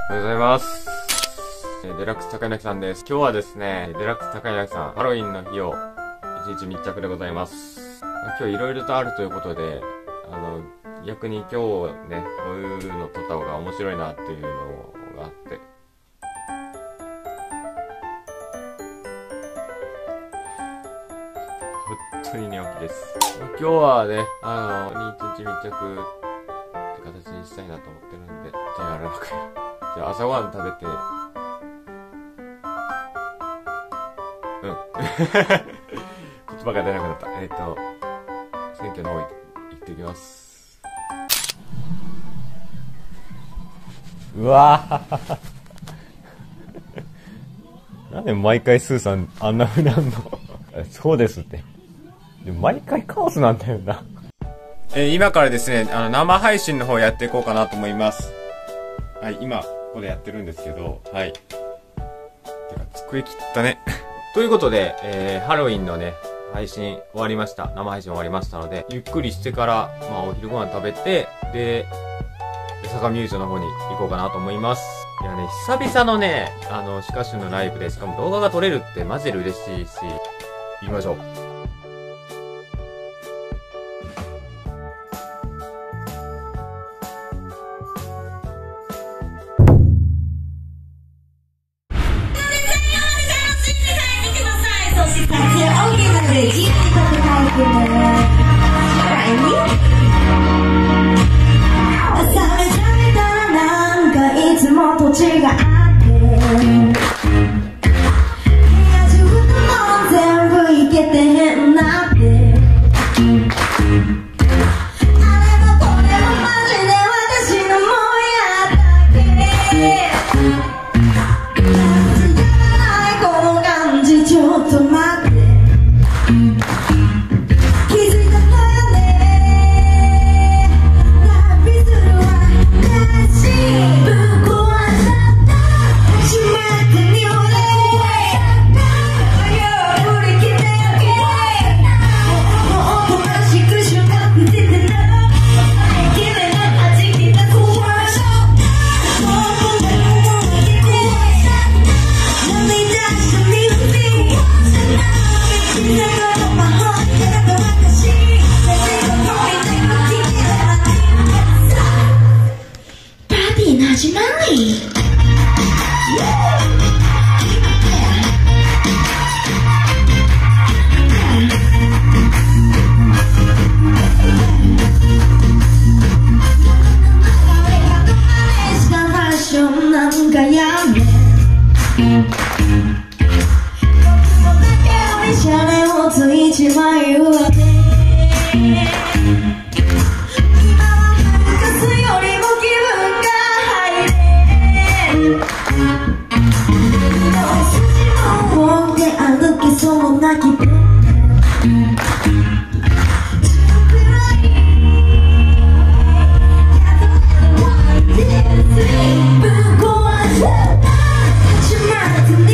おはようございます。デラックス高柳さんです。今日はですね、デラックス高柳さん、ハロウィンの日を一日密着でございます。今日いろいろとあるということで、逆に今日ね、こういうの撮った方が面白いなっていうのがあって、本当に寝起きです。今日はね、一日密着って形にしたいなと思ってるんで、手があるのかよ。じゃあ朝ごはん食べて、言葉が出なくなった。選挙の方行ってきます。うわぁなんで毎回スーさんあんな風なんのそうですって。でも毎回カオスなんだよな。今からですね、生配信の方やっていこうかなと思います。はい、今、ここでやってるんですけど、はい。てか、机切ったね。ということで、ハロウィンのね、配信終わりました。生配信終わりましたので、ゆっくりしてから、お昼ご飯食べて、で、相模ミュージョンの方に行こうかなと思います。いやね、久々のね、シカシュのライブで、しかも動画が撮れるってマジで嬉しいし、行きましょう。 Tonight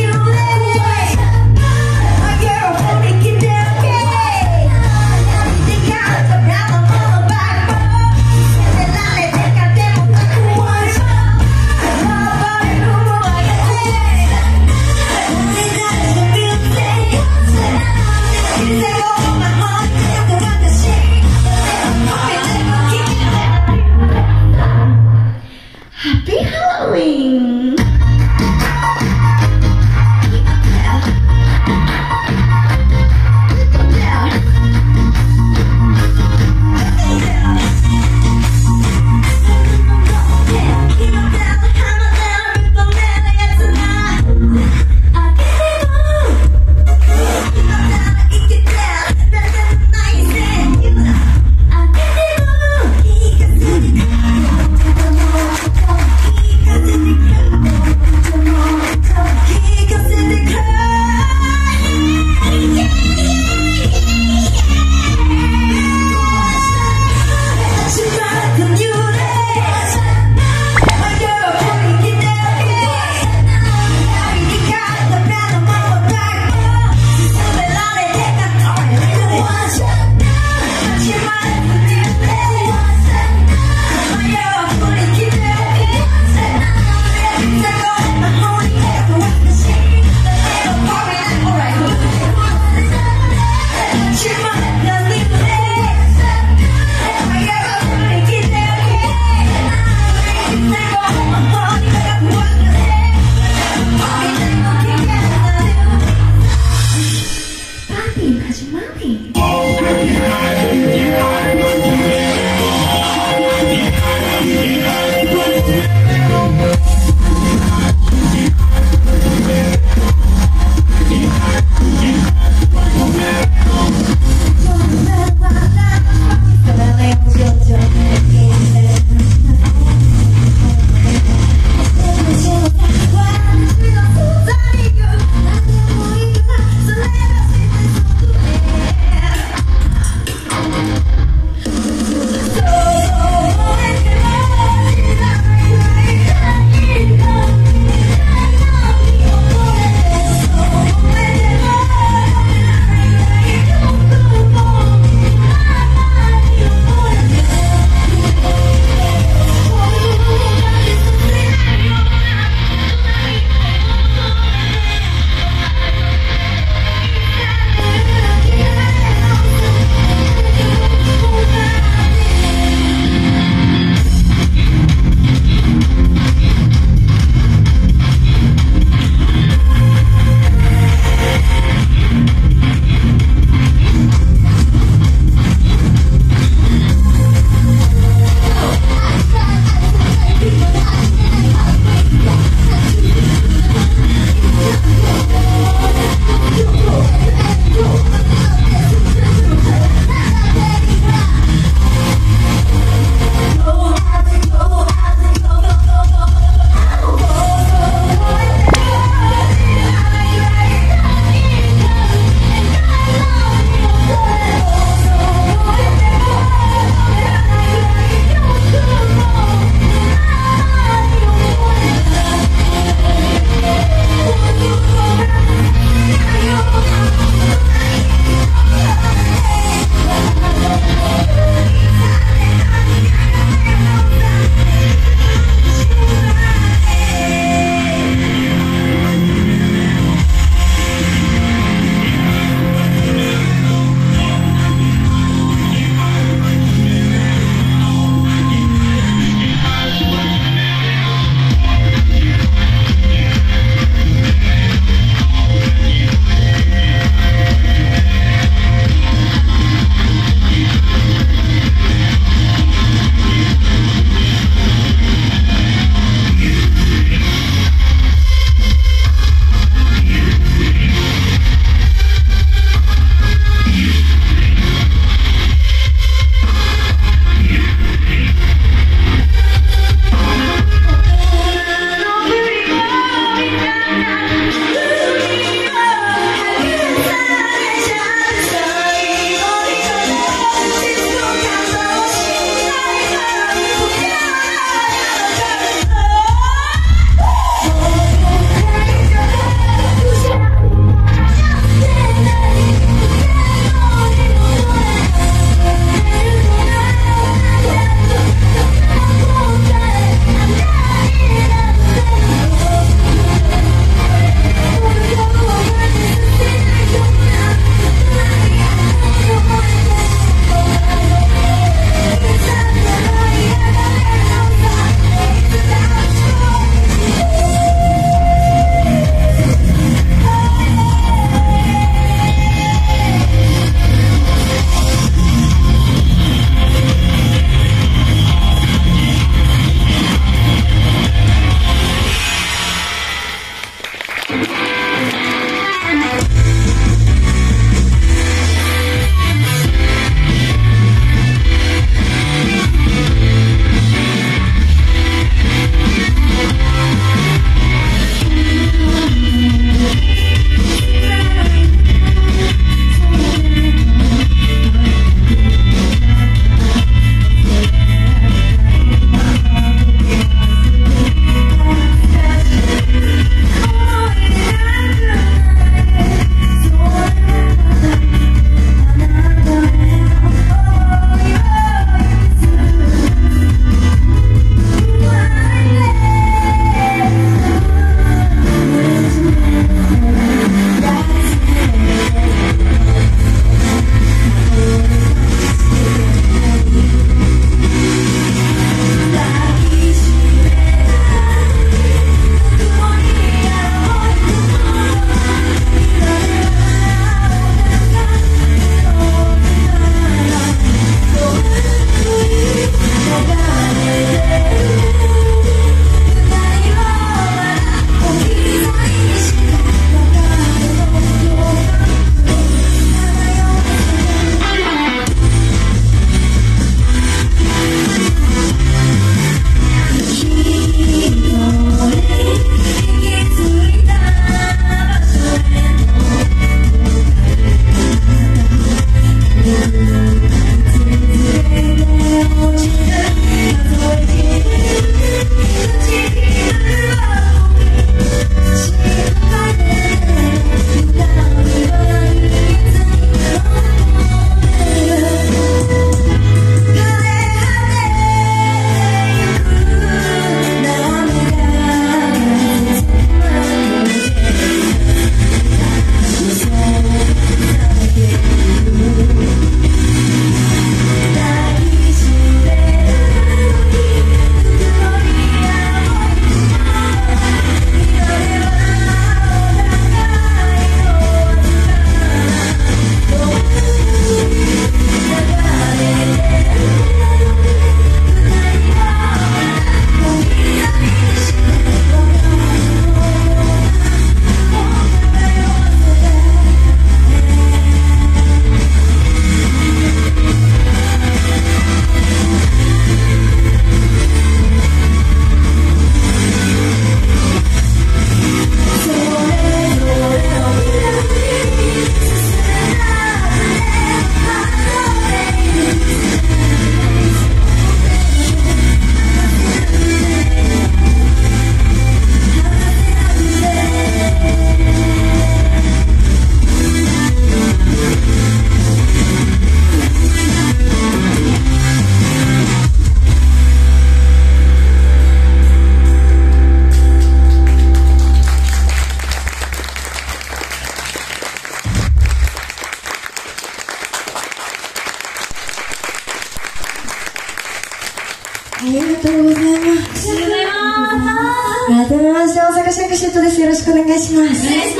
改めまして大阪シャクシュットです。よろしくお願いします。お願いします。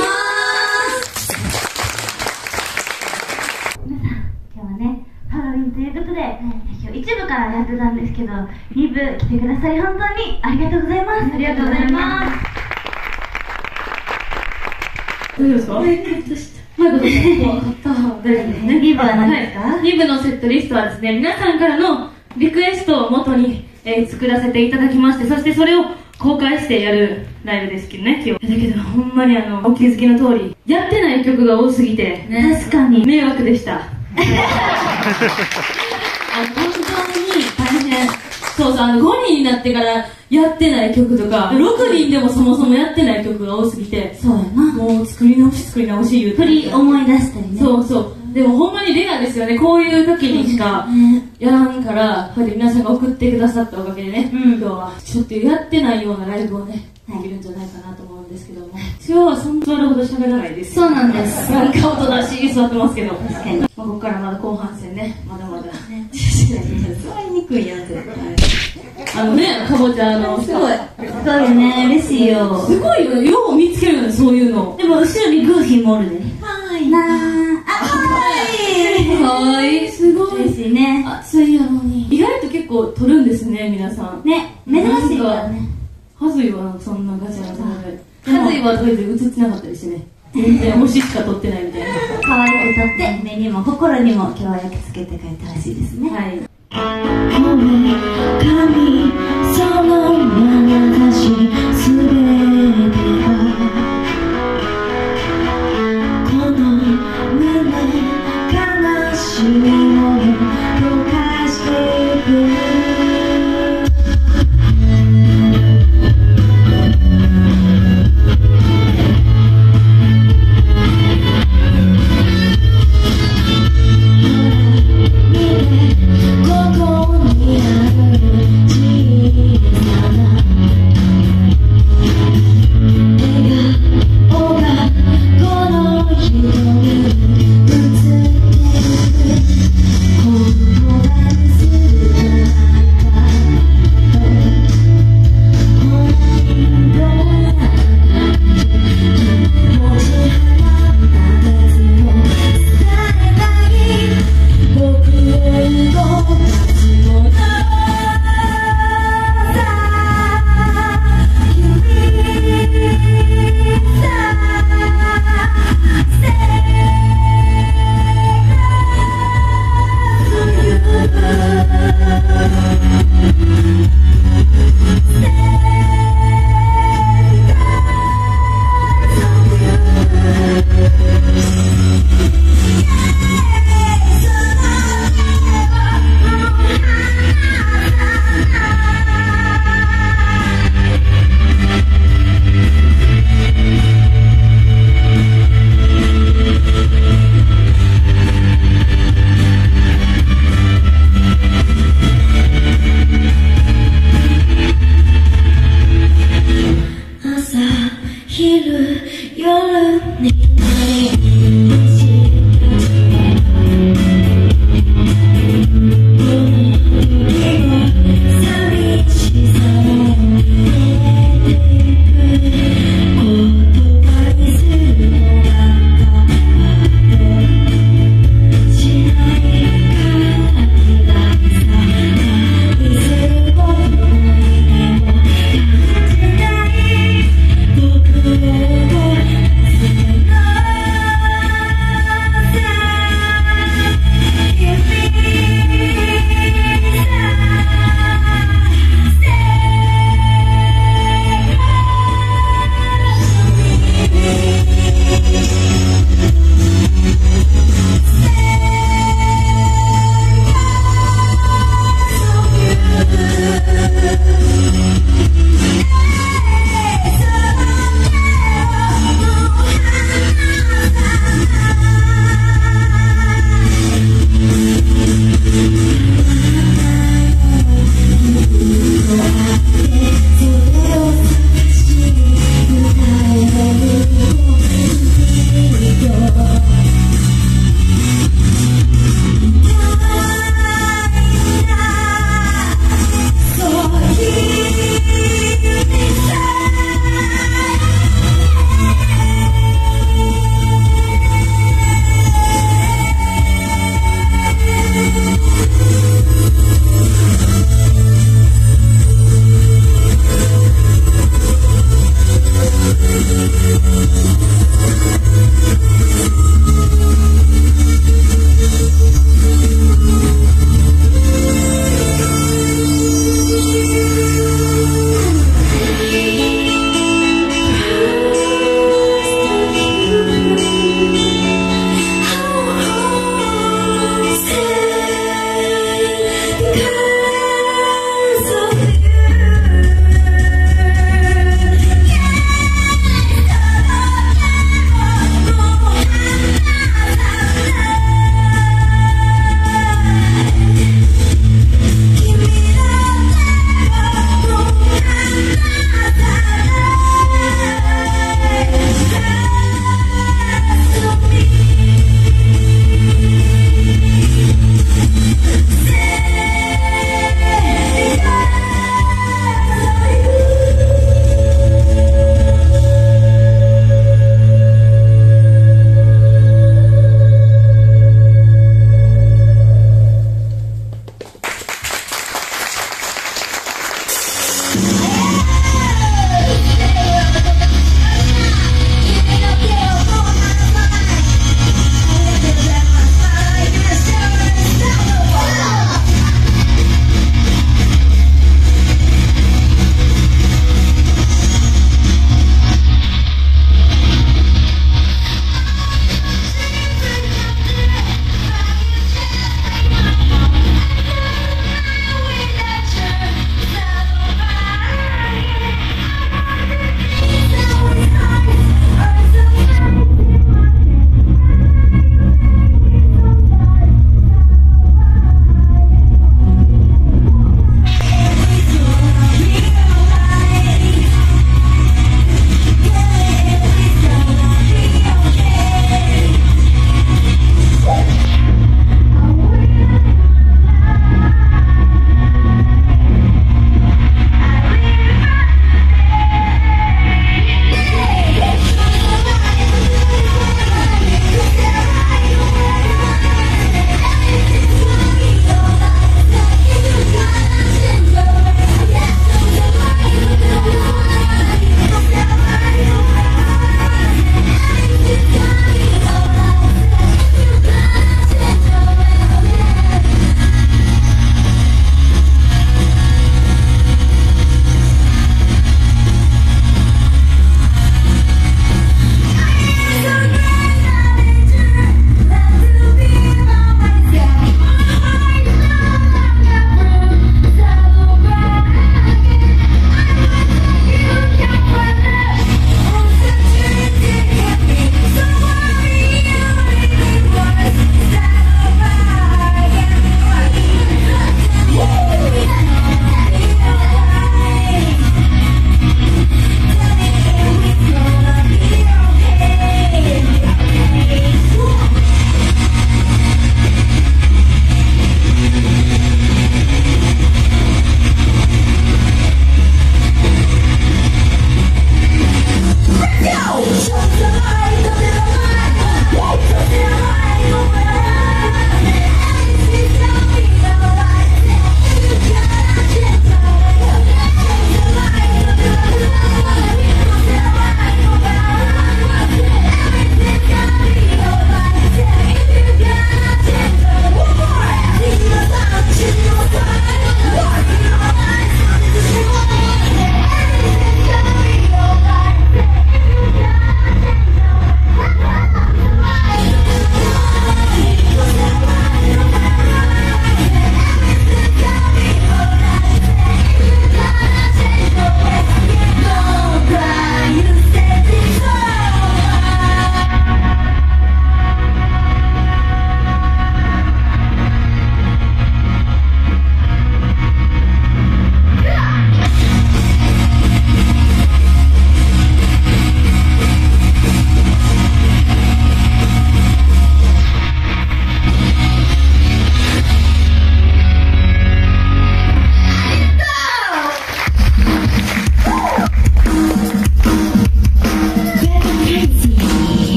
皆さん、今日はね、ハロウィンということで、今日1部からやってたんですけど、2部来てくださり本当にありがとうございます。ありがとうございます。 大丈夫ですか？マイクとした。怖かった。 2部は何ですか ？2部のセットリストはですね、皆さんからのリクエストをもとに、作らせていただきまして、そしてそれを公開してやるライブですけどね、今日。だけど、ほんまにお気づきの通り、やってない曲が多すぎて、 確かに迷惑でした。本当に大変。そうそう、5人になってからやってない曲とか、6人でもそもそもやってない曲が多すぎて、 そうやな。 もう作り直し言うて。 振り思い出したりね。 そうそう。でもほんまにレアですよね。こういう時にしかやらんから、こうやって皆さんが送ってくださったおかげでね、今日はちょっとやってないようなライブをね、できるんじゃないかなと思うんですけども。今日はそんなほど喋らないです。 そうなんです。 なんか音出し座ってますけど。 確かに。 まあ、ここからまだ後半戦ね、まだまだ。座りにくいやん、絶対。かぼちゃすごい。 そうよね、嬉しいよ。 すごいよね、よう見つけるよね、そういうの。 でも後ろにグーフィーもおるで。 はい。 なー、あ、かわいい。 かわいい、すごい。 嬉しいね。 暑いやろに。意外と結構撮るんですね、皆さん。 ね、珍しいからね。 はずいわ、そんなガチャガチャ。はずいはとりあえず映ってなかったりしてね。全然星しか撮ってないみたいな。 可愛く撮って、目にも心にも今日は焼き付けて帰ってほしいですね。 はい。 神その眼差しすべてがこの胸悲しみを溶かしていく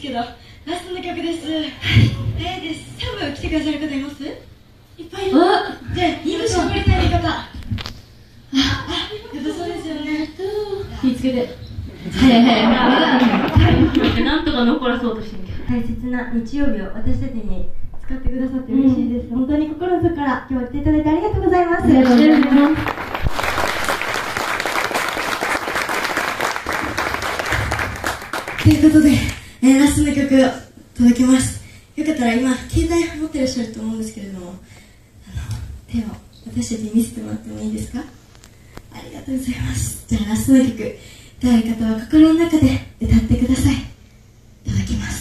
けど、ラストの曲です。です。サブ来てくださる方います？いっぱいいる。じゃあ、2部絞りたい方。やっぱそうですよね。 気ぃつけて。はいなんとか残らそうとしてるけど。 大切な日曜日を私たちに使ってくださって嬉しいです。本当に心の底から今日は来ていただいてありがとうございます。 ありがとうございます。 ということで、ラストの曲を届けます。よかったら今、携帯持ってらっしゃると思うんですけれども、手を私たちに見せてもらってもいいですか？ありがとうございます。じゃあラストの曲、誰方は心の中で歌ってください。いただきます。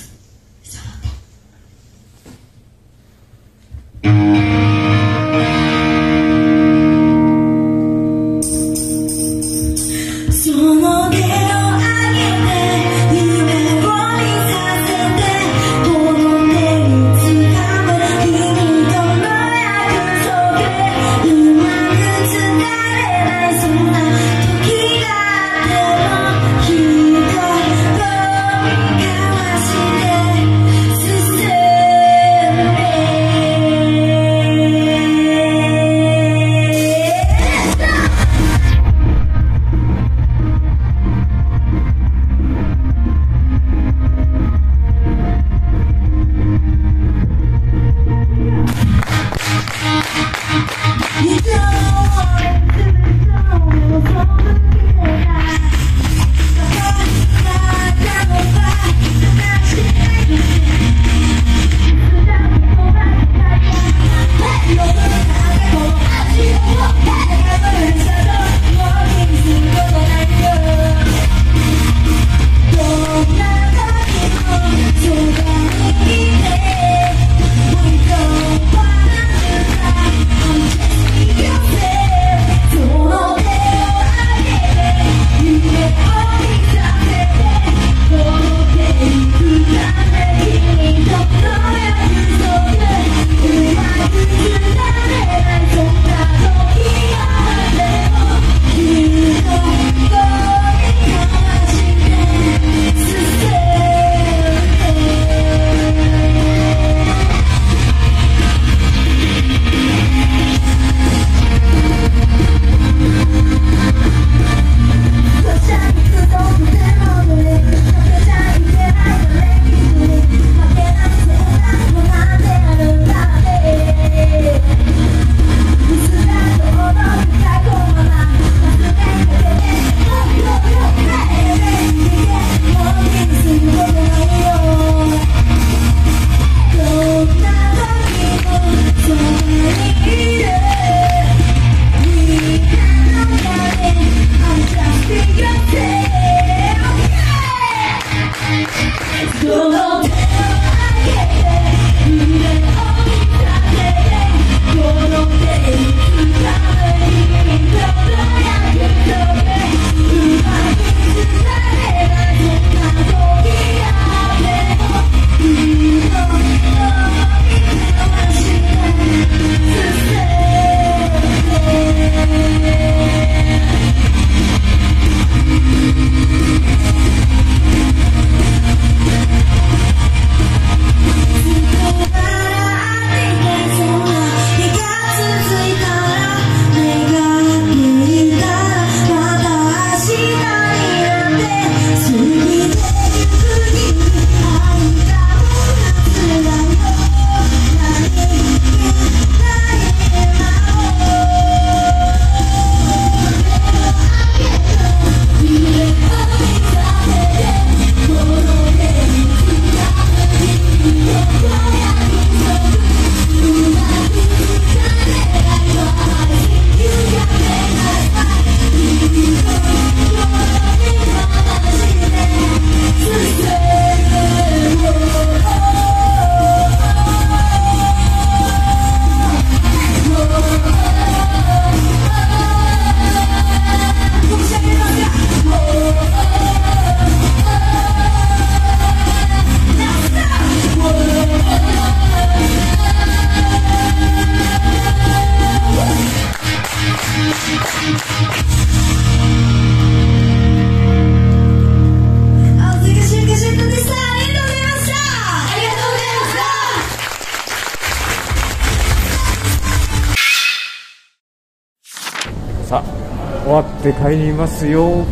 さあ終わって帰りますよ。めっ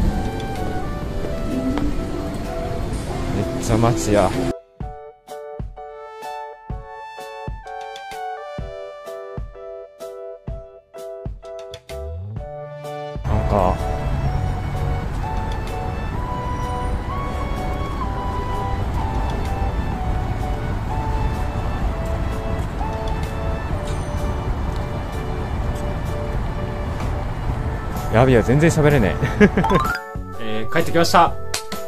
ちゃ街や。なんかやべえよ、全然喋れねえ。帰ってきました。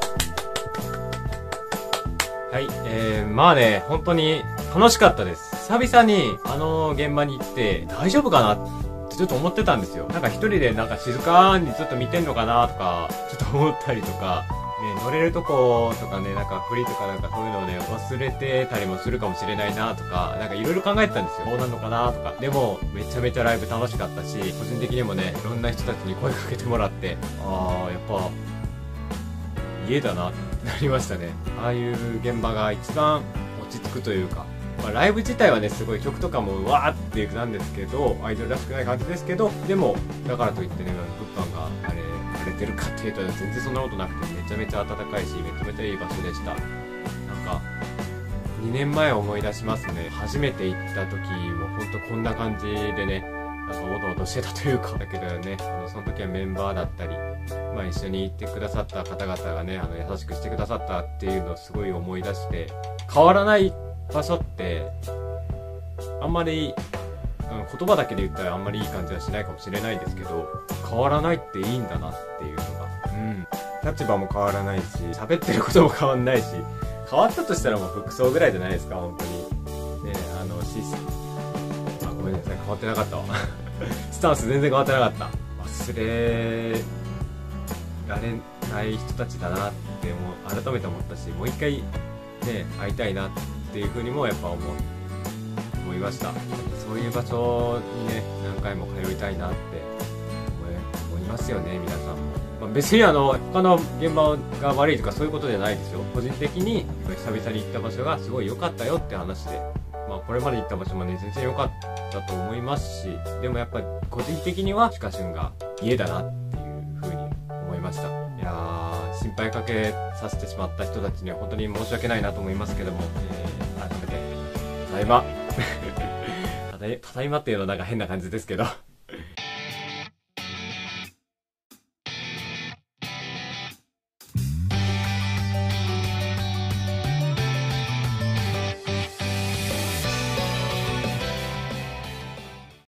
はい、まあね、本当に楽しかったです。久々に現場に行って大丈夫かなってちょっと思ってたんですよ。なんか一人でなんか静かにずっと見てんのかなとか、ちょっと思ったりとか、ね、乗れるとことかね、なんか振りとかなんかそういうのをね、忘れてたりもするかもしれないなとか、なんかいろいろ考えてたんですよ。どうなのかなとか。でも、めちゃめちゃライブ楽しかったし、個人的にもね、いろんな人たちに声かけてもらって、あー、やっぱ、家だなってなりましたね。ああいう現場が一番落ち着くというか、まあ、ライブ自体はね、すごい曲とかもわーっていくなんですけど、アイドルらしくない感じですけど、でも、だからといってね、物販が荒れてるかっていうと全然そんなことなくて、めちゃめちゃ暖かいし、めちゃめちゃいい場所でした。なんか、2年前思い出しますね。初めて行った時もほんとこんな感じでね、なんかおどおどしてたというか、だけどね、その時はメンバーだったり、まあ一緒に行ってくださった方々がね、優しくしてくださったっていうのをすごい思い出して、変わらない場所って、あんまり、言葉だけで言ったらあんまりいい感じはしないかもしれないですけど、変わらないっていいんだなっていうのが、立場も変わらないし、喋ってることも変わんないし、変わったとしたらもう服装ぐらいじゃないですか、本当に。ね、ごめんなさい、変わってなかったわ。スタンス全然変わってなかった。忘れられない人たちだなって改めて思ったし、もう一回ね、会いたいなっていう風にもやっぱ思いました。そういう場所にね、何回も通いたいなって思いますよね、皆さんも。まあ、別に他の現場が悪いとかそういうことじゃないですよ。個人的に久々に行った場所がすごい良かったよって話で、まあこれまで行った場所もね、全然良かったと思いますし、でもやっぱり個人的にはシカシュンが家だなっていう風に思いました。いやー、心配かけさせてしまった人たちには本当に申し訳ないなと思いますけども、改めて、ただいま。ただいまっていうのはなんか変な感じですけど、